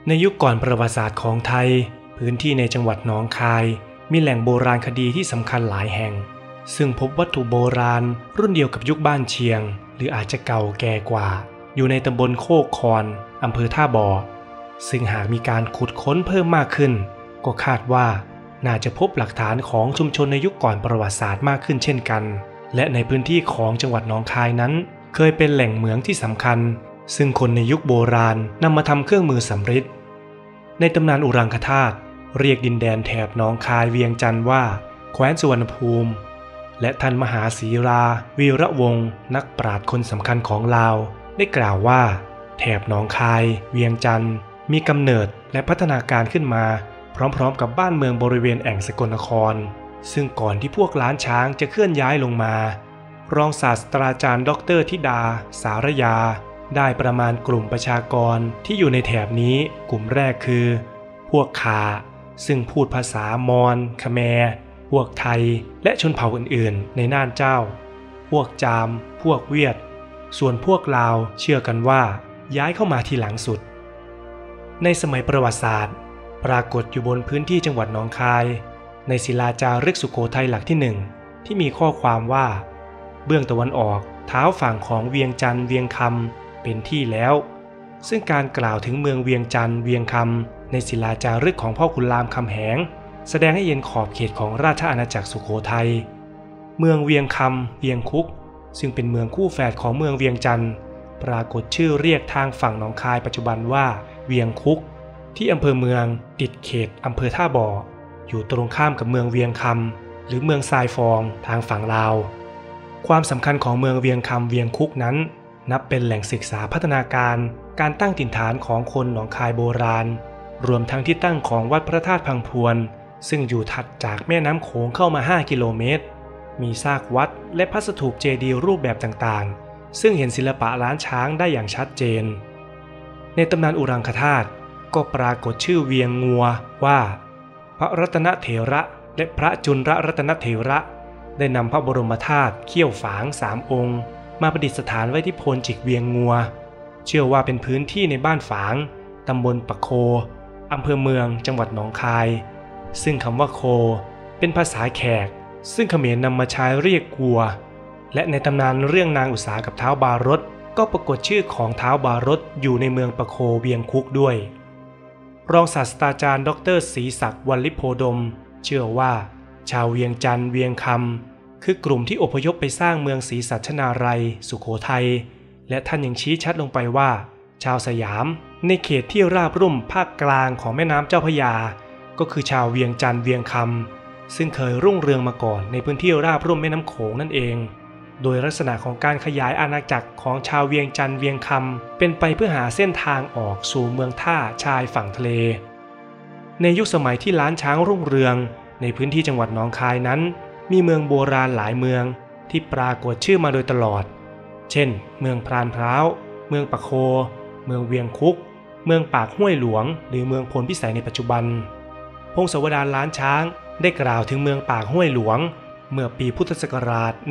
ในยุคก่อนประวัติศาสตร์ของไทยพื้นที่ในจังหวัดหนองคายมีแหล่งโบราณคดีที่สำคัญหลายแห่งซึ่งพบวัตถุโบราณรุ่นเดียวกับยุคบ้านเชียงหรืออาจจะเก่าแก่กว่าอยู่ในตำบลโคกคอนอำเภอท่าบ่อซึ่งหากมีการขุดค้นเพิ่มมากขึ้นก็คาดว่าน่าจะพบหลักฐานของชุมชนในยุคก่อนประวัติศาสตร์มากขึ้นเช่นกันและในพื้นที่ของจังหวัดหนองคายนั้นเคยเป็นแหล่งเหมืองที่สำคัญซึ่งคนในยุคโบราณนำมาทำเครื่องมือสำริดในตำนานอุรังคธาตุเรียกดินแดนแถบหนองคายเวียงจันทร์ว่าแคว้นสุวรรณภูมิและท่านมหาศรีราวีระวงศ์นักปราชญ์คนสำคัญของลาวได้กล่าวว่าแถบหนองคายเวียงจันทร์มีกำเนิดและพัฒนาการขึ้นมาพร้อมๆกับบ้านเมืองบริเวณแอ่งสกลนครซึ่งก่อนที่พวกล้านช้างจะเคลื่อนย้ายลงมารองศาสตราจารย์ดร.ธิดาสารยาได้ประมาณกลุ่มประชากรที่อยู่ในแถบนี้กลุ่มแรกคือพวกคาซึ่งพูดภาษามอญคแมร์พวกไทยและชนเผ่าอื่นๆในน่านเจ้าพวกจามพวกเวียดส่วนพวกลาวเชื่อกันว่าย้ายเข้ามาทีหลังสุดในสมัยประวัติศาสตร์ปรากฏอยู่บนพื้นที่จังหวัดหนองคายในศิลาจารึกสุโขทัยหลักที่1ที่มีข้อความว่าเบื้องตะวันออกเท้าฝั่งของเวียงจันทร์เวียงคำเป็นที่แล้วซึ่งการกล่าวถึงเมืองเวียงจันทร์เวียงคำในศิลาจารึกของพ่อขุนรามคำแหงแสดงให้เห็นขอบเขตของราชอาณาจักรสุโขทัยเมืองเวียงคำเวียงคุกซึ่งเป็นเมืองคู่แฝดของเมืองเวียงจันทร์ปรากฏชื่อเรียกทางฝั่งหนองคายปัจจุบันว่าเวียงคุกที่อำเภอเมืองติดเขตอำเภอท่าบ่ออยู่ตรงข้ามกับเมืองเวียงคำหรือเมืองทรายฟองทางฝั่งลาวความสำคัญของเมืองเวียงคำเวียงคุกนั้นนับเป็นแหล่งศึกษาพัฒนาการการตั้งถิ่นฐานของคนหนองคายโบราณรวมทั้งที่ตั้งของวัดพระธาตุพังพวนซึ่งอยู่ถัดจากแม่น้ำโขงเข้ามา5กิโลเมตรมีซากวัดและพระสถูปเจดีย์รูปแบบต่างๆซึ่งเห็นศิลปะล้านช้างได้อย่างชัดเจนในตำนานอุรังคธาตุก็ปรากฏชื่อเวียงงัวว่าพระรัตนเถระและพระจุลรัตนเถระได้นำพระบรมธาตุเขี้ยวฝาง3องค์มาประดิษฐานไว้ที่โพนจิกเวียงงัวเชื่อว่าเป็นพื้นที่ในบ้านฝางตำบลปะโคอำเภอเมืองจังหวัดหนองคายซึ่งคำว่าโคเป็นภาษาแขกซึ่งเขมรนำมาใช้เรียกวัวและในตำนานเรื่องนางอุษากับท้าวบารสก็ปรากฏชื่อของท้าวบารสอยู่ในเมืองปะโคเวียงคุกด้วยรองศาสตราจารย์ดร.ศรีศักดิ์วลิโพดมเชื่อว่าชาวเวียงจันทร์เวียงคำคือกลุ่มที่อพยพไปสร้างเมืองศรีสัชนาลัยสุโขทัยและท่านยังชี้ชัดลงไปว่าชาวสยามในเขตที่ราบรุ่มภาคกลางของแม่น้ำเจ้าพระยาก็คือชาวเวียงจันทร์เวียงคำซึ่งเคยรุ่งเรืองมาก่อนในพื้นที่ราบรุ่มแม่น้ำโขงนั่นเองโดยลักษณะของการขยายอาณาจักรของชาวเวียงจันทร์เวียงคำเป็นไปเพื่อหาเส้นทางออกสู่เมืองท่าชายฝั่งทะเลในยุคสมัยที่ล้านช้างรุ่งเรืองในพื้นที่จังหวัดหนองคายนั้นมีเมืองโบราณหลายเมืองที่ปรากฏชื่อมาโดยตลอดเช่นเมืองพรานพร้าวเมืองปะโคเมืองเวียงคุกเมืองปากห้วยหลวงหรือเมืองพลพิสัยในปัจจุบันพงศาวดารล้านช้างได้กล่าวถึงเมืองปากห้วยหลวงเมื่อปีพุทธศักราช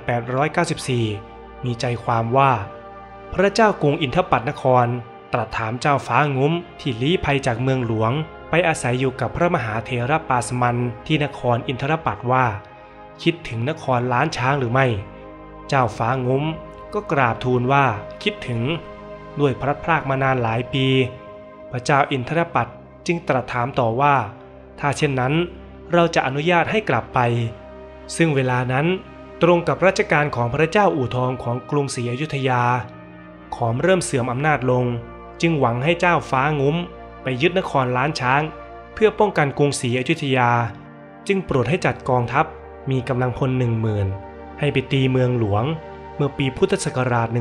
1894 มีใจความว่าพระเจ้ากรุงอินทปัตนครตรัสถามเจ้าฟ้างุ้มที่ลี้ภัยจากเมืองหลวงไปอาศัยอยู่กับพระมหาเถรปาสมันที่นครอินทรปัตว่าคิดถึงนครล้านช้างหรือไม่เจ้าฟ้างุ้มก็กราบทูลว่าคิดถึงด้วยพลัดพรากมานานหลายปีพระเจ้าอินทรปัตจึงตรัสถามต่อว่าถ้าเช่นนั้นเราจะอนุญาตให้กลับไปซึ่งเวลานั้นตรงกับรัชกาลของพระเจ้าอู่ทองของกรุงศรีอยุธยาขอมเริ่มเสื่อมอำนาจลงจึงหวังให้เจ้าฟ้างุ้มไปยึดนครล้านช้างเพื่อป้องกันกรุงศรีอยุธยาจึงโปรดให้จัดกองทัพมีกำลังพล 10,000 ให้ไปตีเมืองหลวงเมื่อปีพุทธศักราช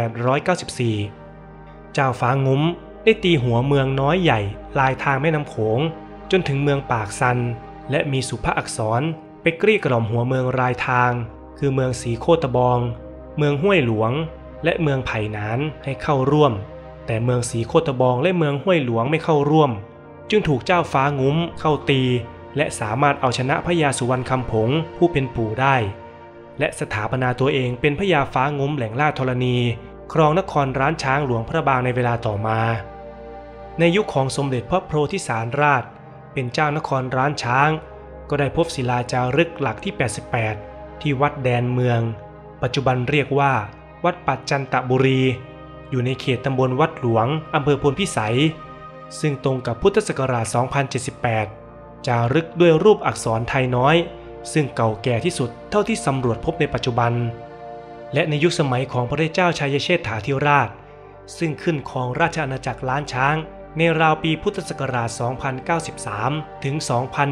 1894 เจ้าฟ้างุ้มได้ตีหัวเมืองน้อยใหญ่ลายทางแม่น้ำโขงจนถึงเมืองปากซันและมีสุภอักษรไปเกลี้ยกล่อมหัวเมืองรายทางคือเมืองศรีโคตบองเมืองห้วยหลวงและเมืองไผ่นานให้เข้าร่วมแต่เมืองศรีโคตบองและเมืองห้วยหลวงไม่เข้าร่วมจึงถูกเจ้าฟ้างุ้มเข้าตีและสามารถเอาชนะพญาสุวรรณคำผงผู้เป็นปู่ได้และสถาปนาตัวเองเป็นพญาฟ้างุ้มแหล่งล่าธรณีครองนครล้านช้างหลวงพระบางในเวลาต่อมาในยุคของสมเด็จพระโพธิสารราชเป็นเจ้านครร้านช้างก็ได้พบศิลาจารึกหลักที่88ที่วัดแดนเมืองปัจจุบันเรียกว่าวัดปัจจันตบุรีอยู่ในเขตตำบลวัดหลวงอำเภอพลพิสัยซึ่งตรงกับพุทธศักราช 2078 จารึกด้วยรูปอักษรไทยน้อยซึ่งเก่าแก่ที่สุดเท่าที่สำรวจพบในปัจจุบันและในยุคสมัยของพระเจ้าชัยเชษฐาธิราชซึ่งขึ้นครองราชอาณาจักรล้านช้างในราวปีพุทธศักราช 2093 ถึง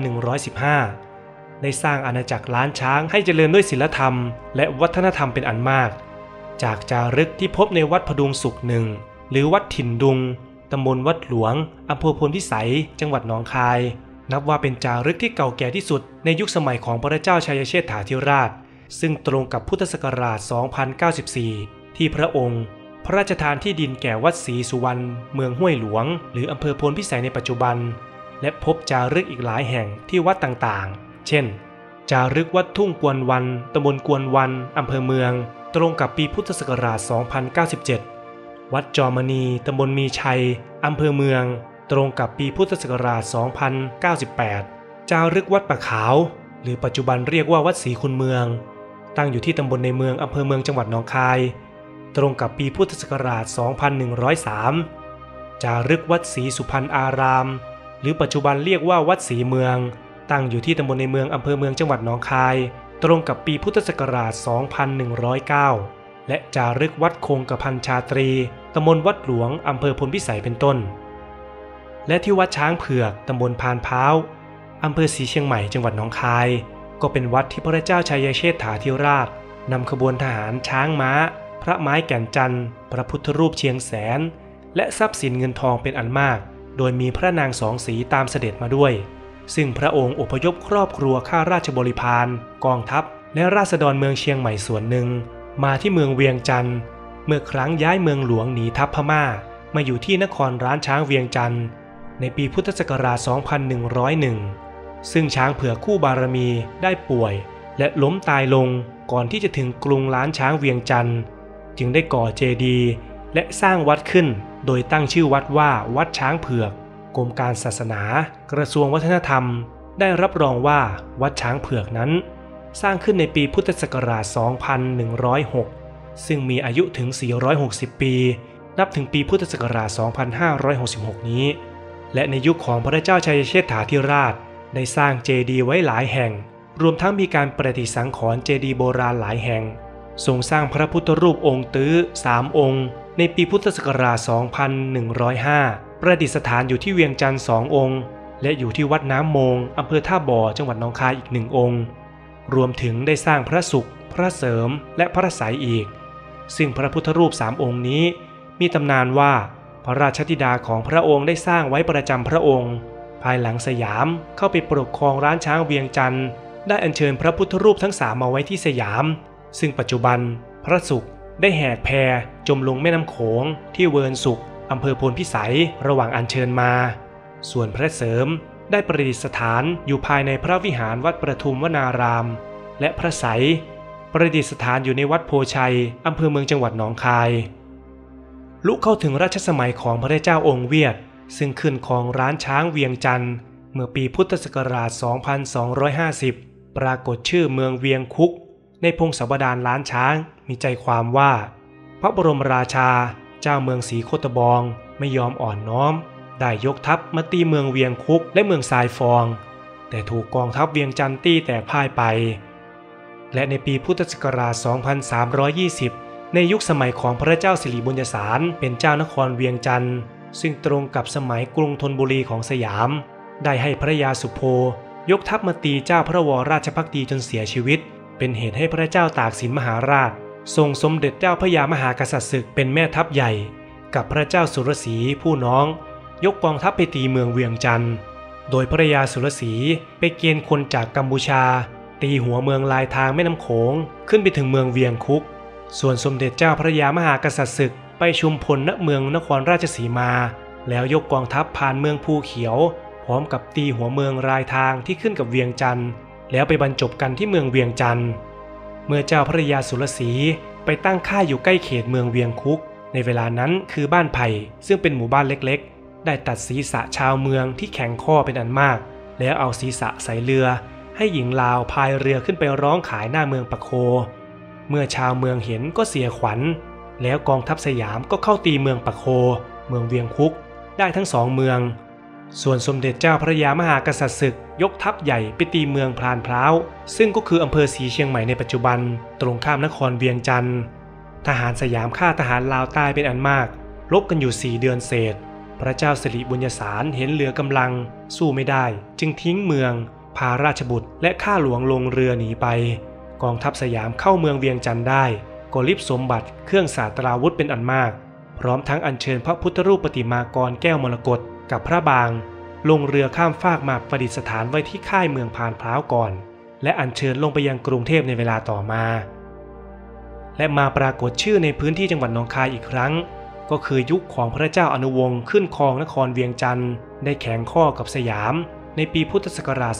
2115 ได้สร้างอาณาจักรล้านช้างให้เจริญด้วยศีลธรรมและวัฒนธรรมเป็นอันมากจากจารึกที่พบในวัดพดุงสุขหนึ่งหรือวัดถิ่นดุงตำบลวัดหลวงอำเภอพลพิสัยจังหวัดหนองคายนับว่าเป็นจารึกที่เก่าแก่ที่สุดในยุคสมัยของพระเจ้าชัยเชษฐาธิราชซึ่งตรงกับพุทธศักราช 2094 ที่พระองค์พระราชทานที่ดินแก่วัดศรีสุวรรณเมืองห้วยหลวงหรืออำเภอพลพิสัยในปัจจุบันและพบจารึกอีกหลายแห่งที่วัดต่างๆเช่นจารึกวัดทุ่งกวนวันตำบลกวนวันอำเภอเมืองตรงกับปีพุทธศักราช 2097 วัดจอมณีตำบลมีชัยอำเภอเมืองตรงกับปีพุทธศักราช 2098 จารึกวัดปะขาวหรือปัจจุบันเรียกว่าวัดศรีคุณเมืองตั้งอยู่ที่ตำบลในเมืองอำเภอเมืองจังหวัดหนองคายตรงกับปีพุทธศักราช 2103 จารึกวัดศรีสุพรรณอารามหรือปัจจุบันเรียกว่าวัดศรีเมืองตั้งอยู่ที่ตำบลในเมืองอำเภอเมืองจังหวัดหนองคายตรงกับปีพุทธศักราช 2109 และจารึกวัดคงกระพันชาตรีตำบลวัดหลวงอำเภอพลพิสัยเป็นต้นและที่วัดช้างเผือกตำบลพานพร้าวอำเภอศรีเชียงใหม่จังหวัดหนองคายก็เป็นวัดที่พระเจ้าชัยเชษฐาธิราชนำขบวนทหารช้างม้าพระไม้แก่นจันทร์พระพุทธรูปเชียงแสนและทรัพย์สินเงินทองเป็นอันมากโดยมีพระนางสองสีตามเสด็จมาด้วยซึ่งพระองค์อพยพครอบครัวข้าราชบริพารกองทัพและราษฎรเมืองเชียงใหม่ส่วนหนึ่งมาที่เมืองเวียงจันทร์เมื่อครั้งย้ายเมืองหลวงหนีทัพพม่ามาอยู่ที่นครร้านช้างเวียงจันทร์ในปีพุทธศักราช 2101 ซึ่งช้างเผือกคู่บารมีได้ป่วยและล้มตายลงก่อนที่จะถึงกรุงล้านช้างเวียงจันทร์จึงได้ก่อเจดีย์และสร้างวัดขึ้นโดยตั้งชื่อวัดว่าวัดช้างเผือกกรมการศาสนากระทรวงวัฒนธรรมได้รับรองว่าวัดช้างเผือกนั้นสร้างขึ้นในปีพุทธศักราช 2106 ซึ่งมีอายุถึง 460 ปีนับถึงปีพุทธศักราช 2566 นี้และในยุคของพระเจ้าชัยเชษฐาธิราชได้สร้างเจดีย์ไว้หลายแห่งรวมทั้งมีการประดิษฐ์สังขรณ์เจดีย์โบราณหลายแห่งทรงสร้างพระพุทธรูปองค์ตื้อ3 องค์ในปีพุทธศักราช 2105 ประดิษฐานอยู่ที่เวียงจันทร์2 องค์และอยู่ที่วัดน้ำมงอำเภอท่าบ่อจังหวัดหนองคายอีก1 องค์รวมถึงได้สร้างพระศุกร์พระเสริมและพระไสยอีกซึ่งพระพุทธรูป3 องค์นี้มีตำนานว่าพระราชธิดาของพระองค์ได้สร้างไว้ประจำพระองค์ภายหลังสยามเข้าไปปกครองร้านช้างเวียงจันทร์ได้อัญเชิญพระพุทธรูปทั้ง3มาไว้ที่สยามซึ่งปัจจุบันพระศุกร์ได้แหกแพจมลงแม่น้ำโขงที่เวิร์นสุขอำเภอพลพิสัยระหว่างอัญเชิญมาส่วนพระเสริมได้ประดิษฐานอยู่ภายในพระวิหารวัดประทุมวนารามและพระไสยประดิษฐานอยู่ในวัดโพชัยอำเภอเมืองจังหวัดหนองคายลุเข้าถึงรัชสมัยของพระเจ้าองค์เวียดซึ่งขึ้นครองร้านช้างเวียงจันทร์เมื่อปีพุทธศักราช 2250 ปรากฏชื่อเมืองเวียงคุกในพงศาวดารล้านช้างมีใจความว่าพระบรมราชาเจ้าเมืองศรีโคตบองไม่ยอมอ่อนน้อมได้ยกทัพมาตีเมืองเวียงคุกและเมืองทรายฟองแต่ถูกกองทัพเวียงจันทร์ตีแตกพ่ายไปและในปีพุทธศักราช 2320 ในยุคสมัยของพระเจ้าสิริบุญญสารเป็นเจ้านครเวียงจันทร์ซึ่งตรงกับสมัยกรุงธนบุรีของสยามได้ให้พระยาสุโภยกทัพมาตีเจ้าพระวรราชภักดีจนเสียชีวิตเป็นเหตุให้พระเจ้าตากสินมหาราชทรงสมเด็จเจ้าพระยามหากษัตริย์ศึกเป็นแม่ทัพใหญ่กับพระเจ้าสุรศรีผู้น้องยกกองทัพไปตีเมืองเวียงจันทร์โดยพระยาสุรศรีไปเกณฑ์คนจากกัมพูชาตีหัวเมืองลายทางแม่น้ำโขงขึ้นไปถึงเมืองเวียงคุกส่วนสมเด็จเจ้าพระยามหากษัตริย์ศึกไปชุมพลณเมืองนครราชสีมาแล้วยกกองทัพผ่านเมืองภูเขียวพร้อมกับตีหัวเมืองรายทางที่ขึ้นกับเวียงจันทร์แล้วไปบรรจบกันที่เมืองเวียงจันทร์เมื่อเจ้าพระยาสุรศรีไปตั้งค่ายอยู่ใกล้เขตเมืองเวียงคุกในเวลานั้นคือบ้านไผ่ซึ่งเป็นหมู่บ้านเล็กๆได้ตัดศีรษะชาวเมืองที่แข็งข้อเป็นอันมากแล้วเอาศีรษะใส่เรือให้หญิงลาวพายเรือขึ้นไปร้องขายหน้าเมืองปะโคเมื่อชาวเมืองเห็นก็เสียขวัญแล้วกองทัพสยามก็เข้าตีเมืองปะโคเมืองเวียงคุกได้ทั้งสองเมืองส่วนสมเด็จเจ้าพระยามหากษัตริย์ศึกยกทัพใหญ่ไปตีเมืองพลานพร้าวซึ่งก็คืออำเภอศรีเชียงใหม่ในปัจจุบันตรงข้ามนครเวียงจันทร์ทหารสยามฆ่าทหารลาวตายเป็นอันมากรบกันอยู่4 เดือนเศษพระเจ้าสิริบุญญสารเห็นเหลือกำลังสู้ไม่ได้จึงทิ้งเมืองพาราชบุตรและข้าหลวงลงเรือหนีไปกองทัพสยามเข้าเมืองเวียงจันทร์ได้ก็ริบสมบัติเครื่องศาสตราวุธเป็นอันมากพร้อมทั้งอัญเชิญพระพุทธรูปปฏิมากรแก้วมรกตกับพระบางลงเรือข้ามฟากมาประดิษฐานไว้ที่ค่ายเมืองพานพร้าวก่อนและอัญเชิญลงไปยังกรุงเทพในเวลาต่อมาและมาปรากฏชื่อในพื้นที่จังหวัดหนองคายอีกครั้งก็คือยุคของพระเจ้าอนุวงศ์ขึ้นครองนครเวียงจันทร์ได้แข่งข้อกับสยามในปีพุทธศักราช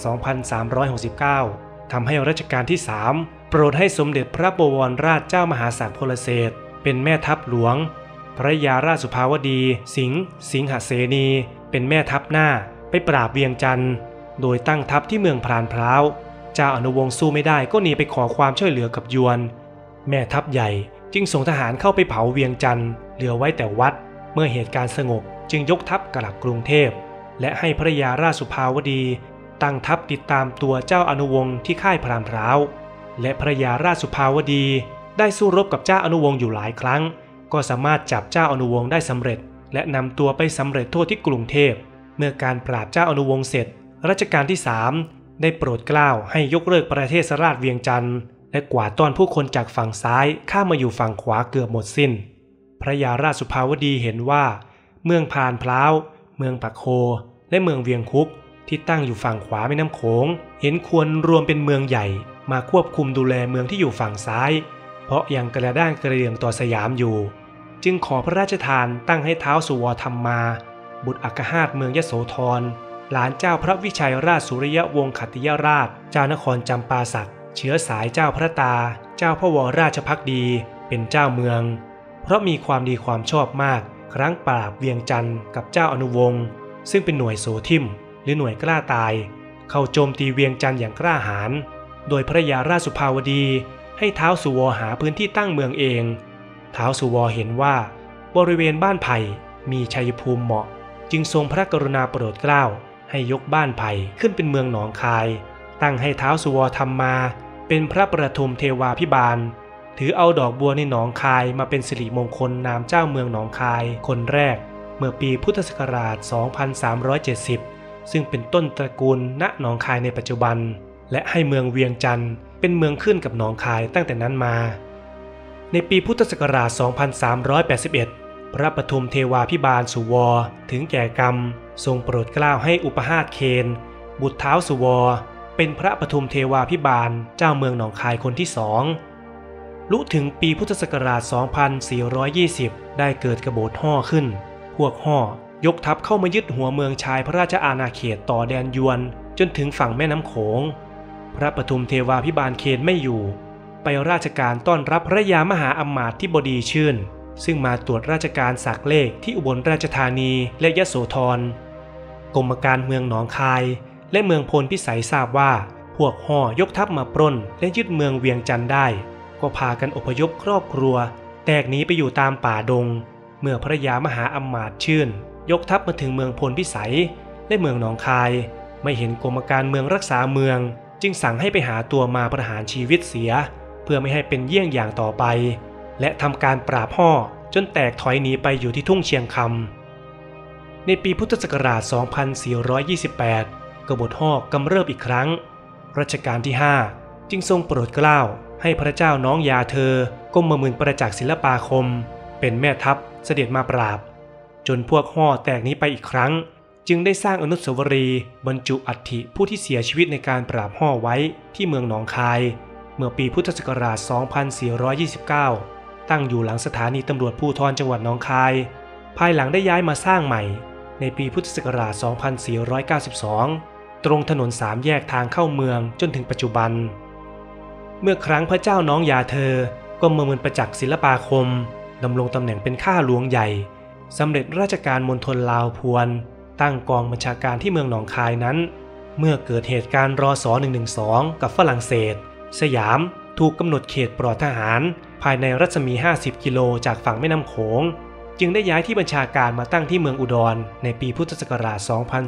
2369 ทำให้รัชกาลที่ 3 โปรดให้สมเด็จพระบวรราชเจ้ามหาสักพลเศรษฐ์เป็นแม่ทัพหลวงพระยาราชสุภาวดีสิงหเสนีเป็นแม่ทัพหน้าไปปราบเวียงจันทร์โดยตั้งทัพที่เมืองพลานพร้าวเจ้าอนุวงศ์สู้ไม่ได้ก็หนีไปขอความช่วยเหลือกับยวนแม่ทัพใหญ่จึงส่งทหารเข้าไปเผาเวียงจันทร์เหลือไว้แต่วัดเมื่อเหตุการณ์สงบจึงยกทัพกลับกรุงเทพและให้พระยาราชสุภาวดีตั้งทัพติดตามตัวเจ้าอนุวงศ์ที่ค่ายพลานพร้าวและพระยาราชสุภาวดีได้สู้รบกับเจ้าอนุวงศ์อยู่หลายครั้งก็สามารถจับเจ้าอนุวงศ์ได้สำเร็จและนำตัวไปสำเร็จโทษที่กรุงเทพเมื่อการปราบเจ้าอนุวงศ์เสร็จรัชกาลที่ 3ได้โปรดเกล้าให้ยกเลิกประเทศราชเวียงจันทร์และกวาดต้อนผู้คนจากฝั่งซ้ายข้ามมาอยู่ฝั่งขวาเกือบหมดสิ้นพระยาราชสุภาวดีเห็นว่าเมืองพลานพร้าวเมืองปะโคและเมืองเวียงคุกที่ตั้งอยู่ฝั่งขวาแม่น้ำโขงเห็นควรรวมเป็นเมืองใหญ่มาควบคุมดูแลเมืองที่อยู่ฝั่งซ้ายเพราะยังกระด้างกระเดื่องต่อสยามอยู่จึงขอพระราชทานตั้งให้ท้าวสุวธรรมมาบุตรอัครราชเมืองยโสธรหลานเจ้าพระวิชัยราชสุริยวงศ์ขัตติยราชเจ้านครจำปาสักเชื้อสายเจ้าพระตาเจ้าพระวรราชภักดีเป็นเจ้าเมืองเพราะมีความดีความชอบมากครั้งปราบเวียงจันทร์กับเจ้าอนุวงศ์ซึ่งเป็นหน่วยโสทิมหรือหน่วยกล้าตายเข้าโจมตีเวียงจันทร์อย่างกล้าหาญโดยพระยาราชสุภาวดีให้ท้าวสุวหาพื้นที่ตั้งเมืองเองท้าวสุวเห็นว่าบริเวณบ้านไผ่มีชัยภูมิเหมาะจึงทรงพระกรุณาโปรดเกล้าให้ยกบ้านไผ่ขึ้นเป็นเมืองหนองคายตั้งให้ท้าวสุวธรรมมาเป็นพระประทุมเทวาภิบาลถือเอาดอกบัวในหนองคายมาเป็นสิริมงคลนามเจ้าเมืองหนองคายคนแรกเมื่อปีพุทธศักราช 2370 ซึ่งเป็นต้นตระกูลณหนองคายในปัจจุบันและให้เมืองเวียงจันทร์เป็นเมืองขึ้นกับหนองคายตั้งแต่นั้นมาในปีพุทธศักราช 2381 พระปทุมเทวาภิบาลสุวถึงแก่กรรมทรงโปรดเกล้าให้อุปหาสเคนบุตรท้าวสุวเป็นพระปทุมเทวาภิบาลเจ้าเมืองหนองคายคนที่2ลุถึงปีพุทธศักราช 2420 ได้เกิดกบฏฮ่อขึ้นพวกฮ่อยกทัพเข้ามายึดหัวเมืองชายพระราชอาณาเขตต่อแดนยวนจนถึงฝั่งแม่น้ำโขงพระปทุมเทวาภิบาลเคนไม่อยู่ไปราชการต้อนรับพระยามหาอำมาตย์ที่บดีชื่นซึ่งมาตรวจราชการสักเลขที่อุบลราชธานีและยโสธรกรมการเมืองหนองคายและเมืองพลพิสัยทราบว่าพวกฮ่อยกทัพมาปล้นและยึดเมืองเวียงจันทร์ได้ก็พากันอพยพครอบครัวแตกหนีไปอยู่ตามป่าดงเมื่อพระยามหาอำมาตย์ชื่นยกทัพมาถึงเมืองพลพิสัยและเมืองหนองคายไม่เห็นกรมการเมืองรักษาเมืองจึงสั่งให้ไปหาตัวมาประหารชีวิตเสียเพื่อไม่ให้เป็นเยี่ยงอย่างต่อไปและทำการปราบฮ่อจนแตกถอยหนีไปอยู่ที่ทุ่งเชียงคำในปีพุทธศักราช 2428 กบฏฮ่อกำเริบอีกครั้งรัชกาลที่ 5 จึงทรงโปรดเกล้าให้พระเจ้าน้องยาเธอกรมหมื่นประจักษ์ศิลปาคมเป็นแม่ทัพเสด็จมาปราบจนพวกฮ่อแตกหนีไปอีกครั้งจึงได้สร้างอนุสาวรีย์บรรจุอัฐิผู้ที่เสียชีวิตในการปราบฮ่อไว้ที่เมืองหนองคายเมื่อปีพุทธศักราช 2429 ตั้งอยู่หลังสถานีตำรวจภูธรจังหวัดหนองคายภายหลังได้ย้ายมาสร้างใหม่ในปีพุทธศักราช 2492 ตรงถนน3 แยกทางเข้าเมืองจนถึงปัจจุบันเมื่อครั้งพระเจ้าน้องยาเธอกรมหมื่นประจักษ์ศิลปาคมดำรงตำแหน่งเป็นข้าหลวงใหญ่สำเร็จราชการมณฑลลาวพวนตั้งกองบัญชาการที่เมืองหนองคายนั้นเมื่อเกิดเหตุการณ์รศ112กับฝรั่งเศสสยามถูกกำหนดเขตปลอดทหารภายในรัศมี50 กิโลจากฝั่งแม่น้ำโขงจึงได้ย้ายที่บัญชาการมาตั้งที่เมืองอุดรในปีพุทธศักราช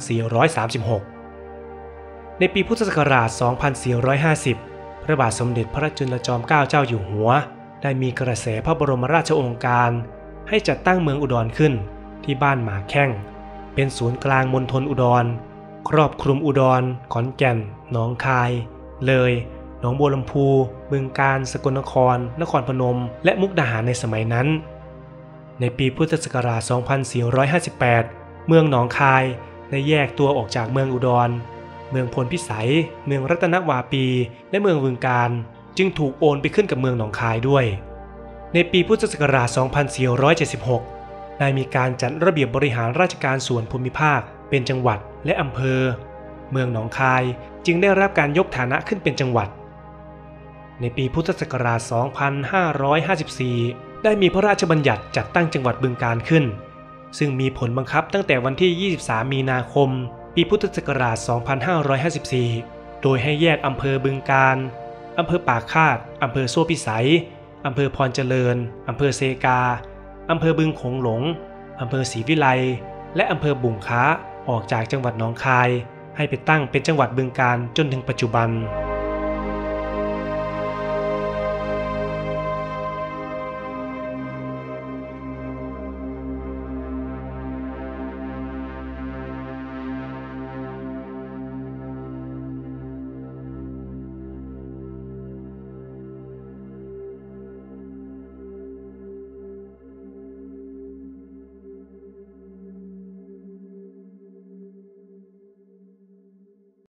2436 ในปีพุทธศักราช 2450 พระบาทสมเด็จพระจุลจอมเกล้าเจ้าอยู่หัวได้มีกระแสพระบรมราชโองการให้จัดตั้งเมืองอุดรขึ้นที่บ้านหมากแข้งเป็นศูนย์กลางมณฑลอุดรครอบคลุมอุดรขอนแก่นหนองคายเลยหนองบัวลำพูบึงกาฬสกลนครนครพนมและมุกดาหารในสมัยนั้นในปีพุทธศักราช 2458 เมืองหนองคายได้แยกตัวออกจากเมืองอุดรเมืองพลพิสัยเมืองรัตนวาปีและเมืองบึงกาฬจึงถูกโอนไปขึ้นกับเมืองหนองคายด้วยในปีพุทธศักราช 2476 ได้มีการจัดระเบียบบริหารราชการส่วนภูมิภาคเป็นจังหวัดและอำเภอเมืองหนองคายจึงได้รับการยกฐานะขึ้นเป็นจังหวัดในปีพุทธศักราช 2554 ได้มีพระราชบัญญัติจัดตั้งจังหวัดบึงกาฬขึ้นซึ่งมีผลบังคับตั้งแต่วันที่ 23 มีนาคม ปีพุทธศักราช 2554 โดยให้แยกอำเภอบึงกาฬอำเภอปากคาดอำเภอโซ่พิสัยอำเภอพรเจริญอำเภอเซกาอำเภอบึงโขงหลงอำเภอศรีวิไลและอำเภอบุ่งค้าออกจากจังหวัดหนองคายให้ไปตั้งเป็นจังหวัดบึงกาฬจนถึงปัจจุบัน